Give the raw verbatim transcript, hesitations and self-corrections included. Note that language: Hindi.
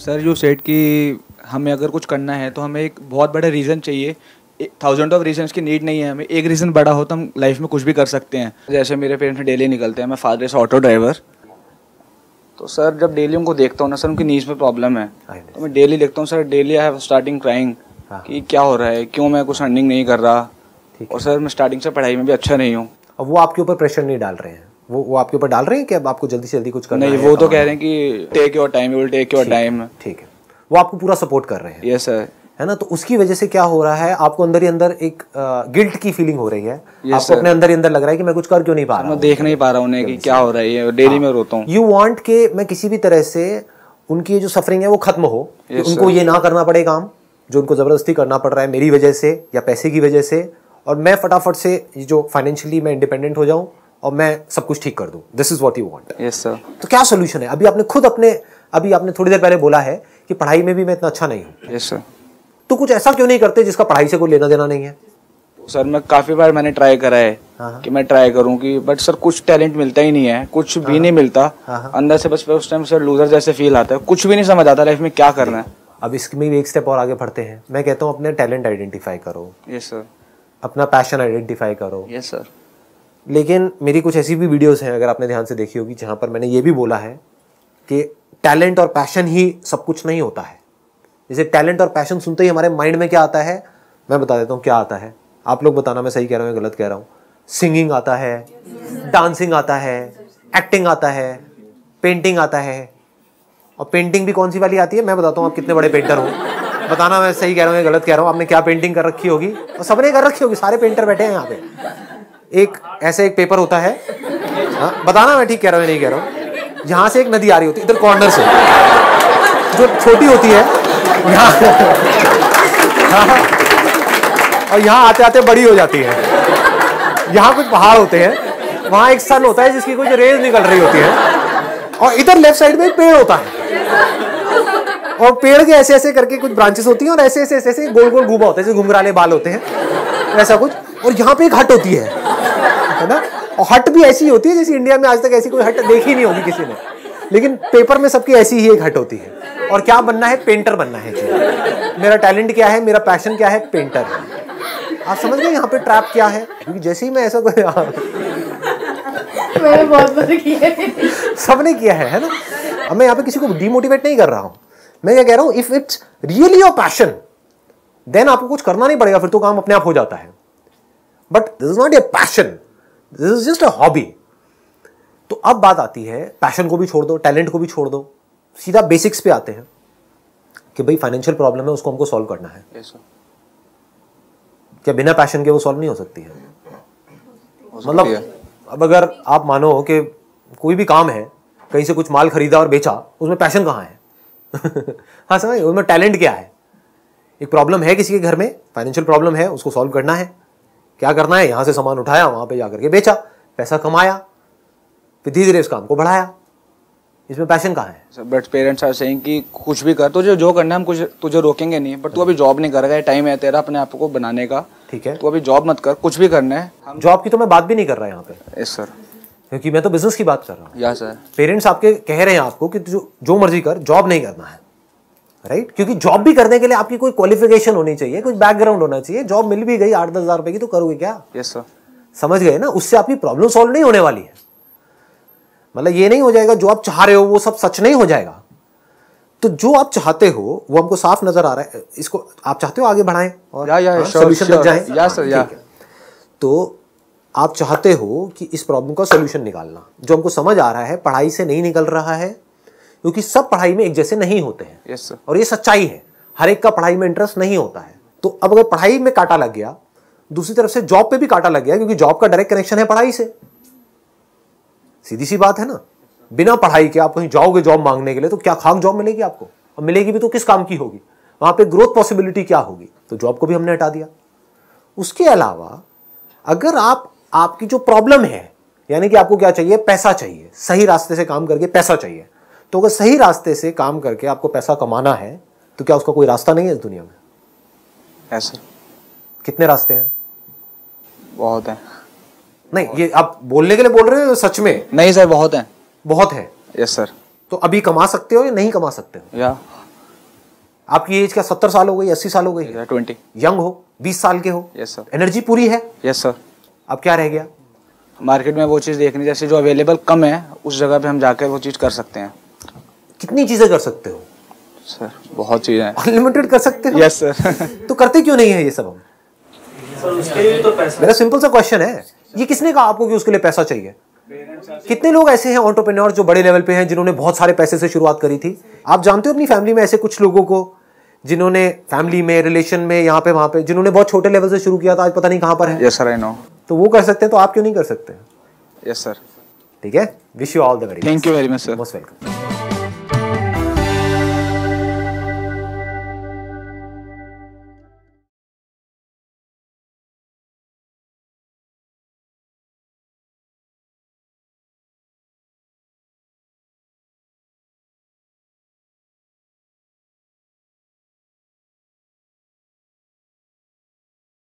सर यू सेड कि हमें अगर कुछ करना है तो हमें एक बहुत बड़ा रीज़न चाहिए। थाउजेंड ऑफ रीजन्स की नीड नहीं है, हमें एक रीज़न बड़ा हो तो हम लाइफ में कुछ भी कर सकते हैं। जैसे मेरे पेरेंट्स डेली निकलते हैं, मैं फादर इज ऑटो ड्राइवर, तो सर जब डेली उनको देखता हूँ ना सर, उनकी नीज में प्रॉब्लम है, तो मैं डेली देखता हूँ sir, daily I have starting crying कि क्या हो रहा है, क्यों मैं कुछ अर्निंग नहीं कर रहा। और सर मैं स्टार्टिंग से पढ़ाई में भी अच्छा नहीं हूँ। अब वो आपके ऊपर प्रेशर नहीं डाल रहे हैं, वो वो आपके ऊपर डाल रहे हैं कि अब आपको जल्दी से जल्दी कुछ करना है? नहीं, वो तो कह रहे हैं कि take your time, you will take your time. ठीक है, वो आपको पूरा सपोर्ट कर रहे हैं। यस सर, है ना। तो उसकी वजह से क्या हो रहा है, आपको अंदर ही अंदर एक गिल्ट की फीलिंग हो रही है। yes, आपको अपने अंदर ही अंदर लग रहा है कि मैं कुछ कर क्यों नहीं पा रहा, मैं देख नहीं पा रहा उन्हें कि क्या हो रहा है, डेली में रोता हूँ। यू वांट के मैं किसी भी तरह से उनकी जो सफरिंग है वो खत्म हो, कि yes, उनको ये ना करना पड़े काम जो उनको जबरदस्ती करना पड़ रहा है मेरी वजह से या पैसे की वजह से, और मैं फटाफट से जो फाइनेंशियली मैं इंडिपेंडेंट हो जाऊं और मैं सब कुछ ठीक कर दूं। This is what you want. Yes sir. तो क्या सोल्यूशन है? अभी आपने खुद अपने अभी आपने थोड़ी देर पहले बोला है कि पढ़ाई में भी मैं इतना अच्छा नहीं हूँ। Yes sir. तो कुछ ऐसा क्यों नहीं करते जिसका पढ़ाई से कोई लेना देना नहीं है? सर मैं काफी बार मैंने ट्राई करा है कि मैं ट्राई करूं कि, बट सर कुछ टैलेंट मिलता ही नहीं है, कुछ भी नहीं मिलता अंदर से। बस उस टाइम सर लूजर जैसे फील आता है, कुछ भी नहीं समझ आता लाइफ में क्या करना है। अब इसमें भी एक स्टेप और आगे बढ़ते हैं। मैं कहता हूँ अपने टैलेंट आइडेंटिफाई करो। Yes sir. अपना पैशन आइडेंटिफाई करो। Yes sir. लेकिन मेरी कुछ ऐसी भी वीडियोस हैं, अगर आपने ध्यान से देखी होगी, जहां पर मैंने ये भी बोला है कि टैलेंट और पैशन ही सब कुछ नहीं होता है। जैसे टैलेंट और पैशन सुनते ही हमारे माइंड में क्या आता है, मैं बता देता हूँ क्या आता है। आप लोग बताना मैं सही कह रहा हूँ या गलत कह रहा हूँ। सिंगिंग आता है, डांसिंग आता है, एक्टिंग आता है, पेंटिंग आता है। और पेंटिंग भी कौन सी वाली आती है, मैं बताता हूँ आप कितने बड़े पेंटर हो। बताना मैं सही कह रहा हूँ या गलत कह रहा हूँ। आपने क्या पेंटिंग कर रखी होगी, और सबने कर रखी होगी, सारे पेंटर बैठे हैं यहाँ पे। एक ऐसे एक पेपर होता है, हाँ बताना मैं ठीक कह रहा हूँ या नहीं कह रहा हूँ। यहाँ से एक नदी आ रही होती है इधर कॉर्नर से, जो छोटी होती है यहाँ, और यहाँ आते आते बड़ी हो जाती है। यहाँ कुछ पहाड़ होते हैं, वहाँ एक सन होता है जिसकी कुछ रेज निकल रही होती है, और इधर लेफ्ट साइड में एक पेड़ होता है, और पेड़ के ऐसे ऐसे करके कुछ ब्रांचेस होती हैं, और ऐसे ऐसे ऐसे ऐसे गोल गोल घूमा होता है, जैसे घुंघराले बाल होते हैं ऐसा कुछ। और यहाँ पे एक हट होती है, है ना। और हट भी ऐसी होती है जैसे इंडिया में आज तक ऐसी कोई हट देखी नहीं होगी किसी ने, लेकिन पेपर में सबकी ऐसी ही एक हट होती है। और क्या बनना है, पेंटर बनना है। मेरा टैलेंट क्या है, मेरा पैशन क्या है, पेंटर है। आप समझ गए यहाँ पे ट्रैप क्या है? क्योंकि जैसे ही मैं ऐसा कोई मैंने बहुत बार किया है, सबने किया है, है ना। अब मैं यहाँ पे किसी को डिमोटिवेट नहीं कर रहा हूँ, मैं क्या कह रहा हूँ, if it's really your passion then आपको कुछ करना नहीं पड़ेगा, फिर तो काम अपने आप हो जाता है। But this is not a passion, this is just a hobby. तो अब बात आती है, पैशन को भी छोड़ दो, टैलेंट को भी छोड़ दो, सीधा बेसिक्स पे आते हैं कि भाई फाइनेंशियल प्रॉब्लम है, उसको हमको सॉल्व करना है। yes, क्या बिना पैशन के वो सॉल्व नहीं हो सकती है? मतलब अब अगर आप मानो कि कोई भी काम है, कहीं से कुछ माल खरीदा और बेचा, उसमें पैशन कहाँ है? हाँ समझ, उसमें टैलेंट क्या है? एक प्रॉब्लम है किसी के घर में, फाइनेंशियल प्रॉब्लम है, उसको सॉल्व करना है। क्या करना है, यहां से सामान उठाया, वहां पे जाकर के बेचा, पैसा कमाया, फिर धीरे धीरे इस काम को बढ़ाया। इसमें पैशन कहाँ है? बट पेरेंट्स आर सेइंग कि कुछ भी कर, तुझे जो करना है हम कुछ तुझे रोकेंगे नहीं, बट तू अभी जॉब नहीं करेगा, टाइम है तेरा अपने आप को बनाने का। ठीक है, तू अभी जॉब मत कर, कुछ भी करना है। जॉब की तो मैं बात भी नहीं कर रहा यहाँ पे। Yes sir. क्योंकि मैं तो बिजनेस की बात कर रहा हूँ। Yes sir. पेरेंट्स आपके कह रहे हैं आपको कि जो जो मर्जी कर, जॉब नहीं करना है, राइट। क्योंकि जॉब भी करने के लिए आपकी कोई क्वालिफिकेशन होनी चाहिए, कुछ बैकग्राउंड होना चाहिए। जॉब मिल भी गई आठ दस हजार रुपए की, तो करोगे क्या? Yes sir. समझ गए ना, उससे आपकी प्रॉब्लम सॉल्व नहीं होने वाली है। मतलब ये नहीं हो जाएगा जो आप चाह रहे हो वो सब सच नहीं हो जाएगा। तो जो आप चाहते हो वो हमको साफ नजर आ रहा है। इसको आप चाहते हो आगे बढ़ाएं और सोल्यूशन तक जाएं? या सर, या। तो आप चाहते हो कि इस प्रॉब्लम का सोल्यूशन निकालना, जो हमको समझ आ रहा है पढ़ाई से नहीं निकल रहा है, क्योंकि सब पढ़ाई में एक जैसे नहीं होते हैं। Yes sir. और ये सच्चाई है, हर एक का पढ़ाई में इंटरेस्ट नहीं होता है। तो अब अगर पढ़ाई में कांटा लग गया, दूसरी तरफ से जॉब पे भी कांटा लग गया, क्योंकि जॉब का डायरेक्ट कनेक्शन है पढ़ाई से। सीधी सी बात है ना। बिना पढ़ाई के आप कहीं जाओगे जॉब मांगने के लिए, तो क्या खाक जॉब मिलेगी आपको? और मिलेगी भी तो किस काम की होगी? वहां पे ग्रोथ पॉसिबिलिटी क्या होगी? तो जॉब को भी हमने हटा दिया। उसके अलावा अगर आप आपकी जो प्रॉब्लम है, यानी कि आपको क्या चाहिए, पैसा चाहिए, सही रास्ते से काम करके पैसा चाहिए, तो अगर सही रास्ते से काम करके आपको पैसा कमाना है, तो क्या उसका कोई रास्ता नहीं है इस दुनिया में? ऐसा कितने रास्ते हैं? बहुत है। नहीं, ये आप बोलने के लिए बोल रहे हो सच में? नहीं सर, बहुत है। बहुत है। Yes sir. तो अभी कमा सकते हो या नहीं कमा सकते हो? या आपकी एज क्या सत्तर साल हो गई, अस्सी साल हो गई? ट्वेंटी। यंग हो, बीस साल के हो? Yes sir. एनर्जी पूरी है? Yes sir. अब क्या रह गया? मार्केट में वो चीज़ देखनी, जैसे जो अवेलेबल कम है उस जगह पे हम जाकर वो चीज़ कर सकते हैं। कितनी चीजें कर सकते हो सर? बहुत चीज़ें हैं। अनलिमिटेड कर सकते हो? Yes sir. तो करते क्यों नहीं है ये सब हम? सर उसके लिए तो पैसा। मेरा सिंपल सा क्वेश्चन है, ये किसने कहा आपको कि उसके लिए पैसा चाहिए? कितने लोग ऐसे हैं एंटरप्रेन्योर जो बड़े लेवल पे हैं, जिन्होंने बहुत सारे पैसे से शुरुआत करी थी? आप जानते हो अपनी फैमिली में ऐसे कुछ लोगों को जिन्होंने फैमिली में, रिलेशन में, यहाँ पे वहां पे, जिन्होंने बहुत छोटे लेवल से शुरू किया था, आज पता नहीं कहां पर है। Yes sir, I know. तो वो कर सकते हैं, तो आप क्यों नहीं कर सकते? Yes sir. ठीक है, wish you all the very best. Thank you very much sir. Most welcome.